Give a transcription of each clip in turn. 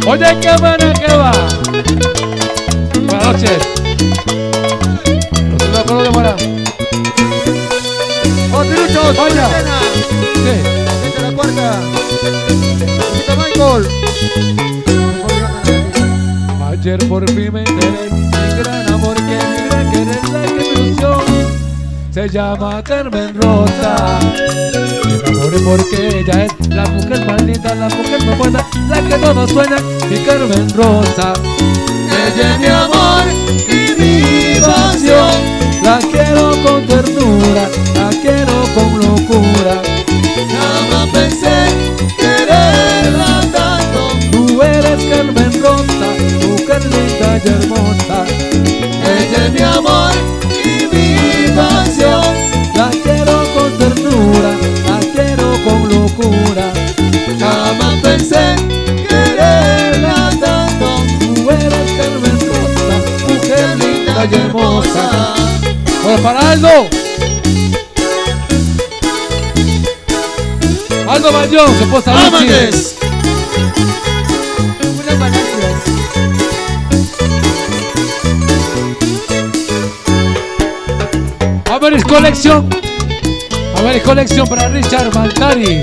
Oye, qué buena que va. Buenas noches. No se me acuerdo de Mora. Otiruchos, Vaya. Sí. Gente de la cuarta. Está Michael. Ayer por fin me enteré, mi gran amor, que mi gran querer, la que me ilusión, se llama Carmen Rosa. Me enamoré porque ella es la mujer más linda, la mujer más buena, la que todos sueñan, mi Carmen Rosa. Ella es mi amor y mi pasión, la quiero con ternura, la quiero con locura. Jamás pensé quererla tanto. Tú eres Carmen Rosa, mujer linda y hermosa. Ella es mi amor y mi pasión, la quiero con ternura, la quiero con locura. Jamás pensé quererla tanto. Tú eres Carmen Rosa, mujer linda y hermosa. ¡Pues para Aldo! Aldo Bayón, su esposa Luchi. ¡Amantes! Unas bananas. Averis Colección. Averis Colección para Richard Mantari.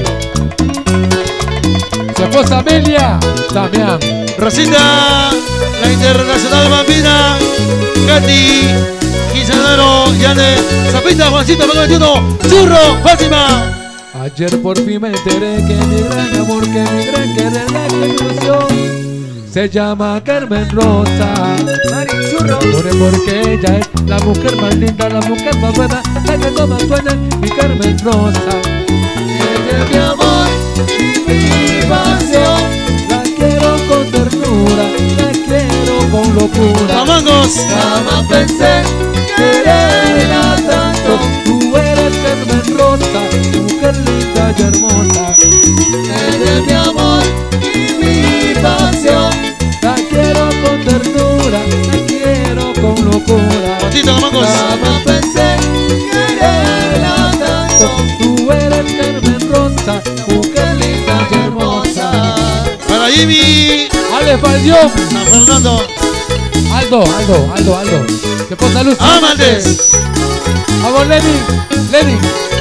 Su esposa Amelia Damián. Rosita, la internacional bambina, Katy, Quincenero, Yane, Zapita, Juancito, 21, Churro, Fátima. Ayer por fin me enteré que mi gran amor, que mi gran querer, la que me ilusión, se llama Carmen Rosa. Churro. Porque ella es la mujer más linda, la mujer más buena, la que todos sueñan, mi Carmen Rosa. Ella es mi amor y mi pasión, la quiero con ternura, la quiero con locura. Mamangos. Jamás pensé quererla tanto. Tú eres Carmen Rosa, mujer linda y hermosa. Ella es mi amor y mi pasión, la quiero con ternura, la quiero con locura. Patito, Mamangos. Jamás pensé quererla tanto. Tú eres Carmen Rosa, mujer linda y hermosa. Para Jimmy, Ale Faldión. San Fernando. Aldo. Se pone luz. ¡Amantes! Vamos, Lenin.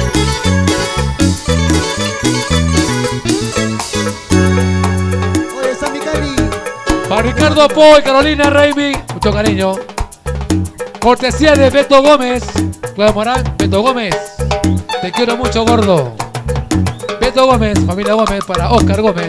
Oye, Sammy Cali. Para Ricardo Po y Carolina Raimi, mucho cariño. Cortesía de Beto Gómez. Claudio Morán, Beto Gómez. Te quiero mucho, gordo. Beto Gómez, familia Gómez, para Oscar Gómez.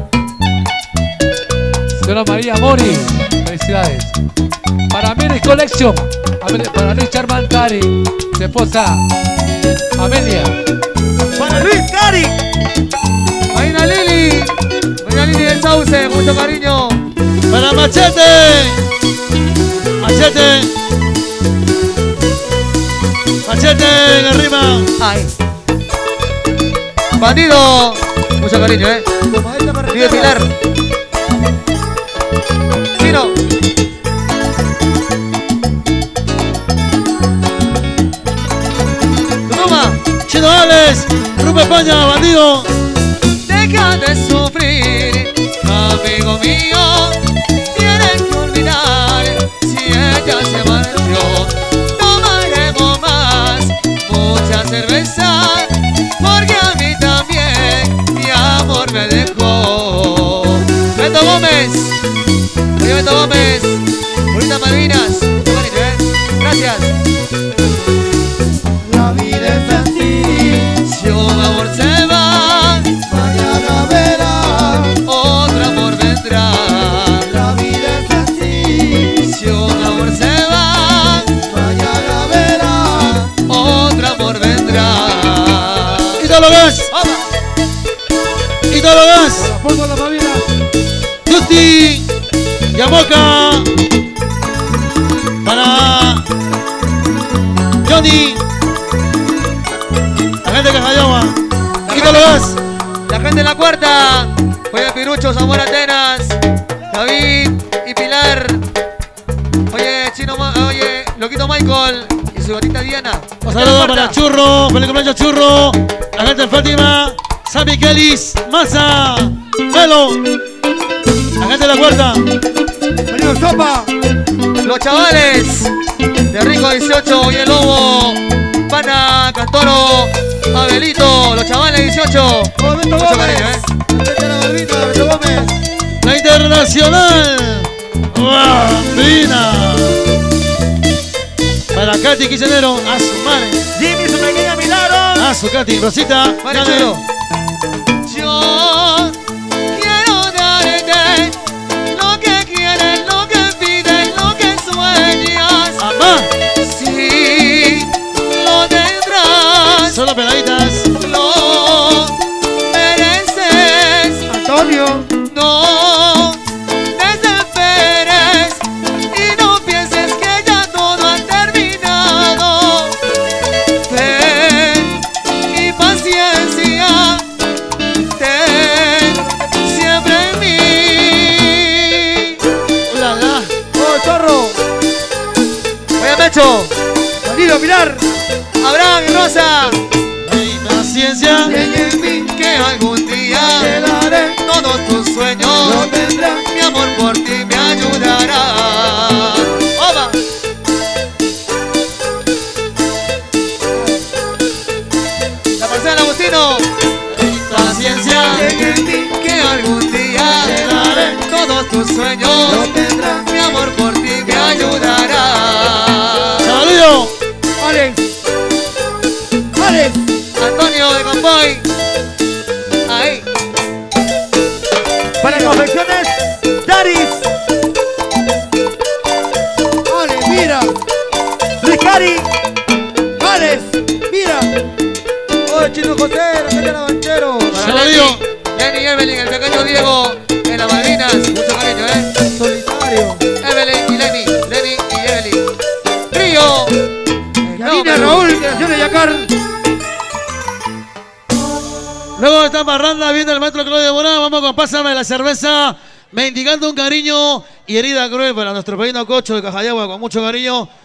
Señora María Mori, felicidades. Para Miris Collection, para Richard Mantari, su esposa Amelia. Para Luis Cari. Marina Lili del Sauce, mucho cariño. Para Machete. Machete en el rima. Ay. Bandido. Mucho cariño, Vive Pilar. Chino. Chino Alex, Grupo España, Bandido. Deja de sufrir, amigo mío. Tienes que olvidar si ella se marchó. Tomaremos más, mucha cerveza, porque a mí también mi amor me dejó. Beto Gómez, oye Beto Gómez, bonitas Malvinas, gracias. La vida es así, Si un amor se va, mañana verás. otro amor vendrá. La vida es así, Si un amor se va, mañana verás. otro amor vendrá. Ítalo Gas, ¡Vamos! Ítalo Gas, Por la familia. Justi, Yamoca. Para Johnny, la gente que Jayama. Ítalo Gas. La gente en la cuarta. Oye, Pirucho, Samuel Atenas, David y Pilar. Oye, oye, Loquito Michael y su gatita Diana. Un saludo para Churro, feliz cumpleaños Churro. La gente de Fátima, Sammy Kellis, Massa, Melo. La gente de la cuarta. Venido sopa. Los chavales de Rico 18 y el Lobo, Pana, Cantoro, Abelito, los chavales 18. Beto Mucho Gómez. cariño, Vete a la barbita, Beto Gómez. La Internacional. Bambina. Para Katy Quisenero. A su madre. Jimmy, su pequeña Milagro. A su Katy. Rosita. Vale, dale. chulo. Yo quiero darte lo que quieres, lo que pides, lo que sueñas. Amá. Sí, lo tendrás, Solo peladitas. lo mereces. Antonio. No desesperes y no pienses que ya todo ha terminado. Fe y paciencia, ten siempre en mí. La la. Oh, Zorro. Oye, Mecho, Danilo, Pilar. Abraham y Rosa, Hay paciencia. En mí. que algún día Te daré. todos tus Lo sueños, tendrás. mi amor por ti me ayudará. ¡Oba! La parcela Agustino. Paciencia, En mí. que algún día Te daré. todos tus Lo sueños, tendrás. mi amor por ti me ayudará. Chavalillo. Alex. Alex. Antonio de Campoy. Ahí. Para confecciones. Daris. Alex, mira. Ricari. Alex, mira. Oh, Chino José, la gente de la Banchero. Chavalillo. Lenny Evelyn, el pequeño Diego en las Malvinas. Mucho cariño, Solitario. Evelyn y Lenny. Lenny y Evelyn. Río. Yanina, Raúl, Creaciones Yacar. Luego de esta parranda viene el maestro Claudio Morán. Vamos con Pásame la cerveza. Mendigando un cariño y herida cruel para nuestro pequeño Cocho de Cajayagua con mucho cariño.